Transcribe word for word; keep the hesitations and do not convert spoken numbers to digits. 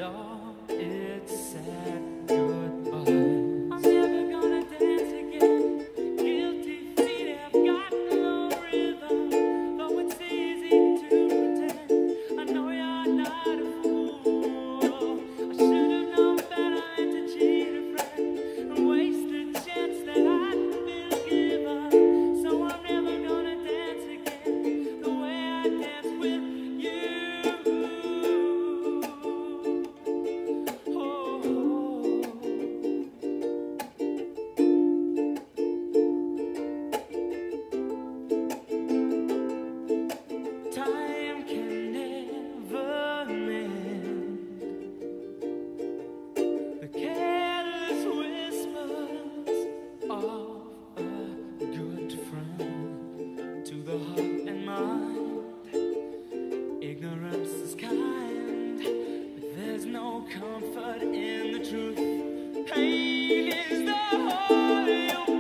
all its sad goodbyes. I'm never gonna dance again. Guilty feet have got no rhythm. Though it's easy to pretend, I know you're not a fool. I should have known better than to cheat a friend and waste the chance that I'd been given. So I'm never gonna dance again the way I dance with you. Time can never mend the careless whispers of a good friend. To the heart and mind, ignorance is kind, but there's no comfort in the truth. Pain is the whole you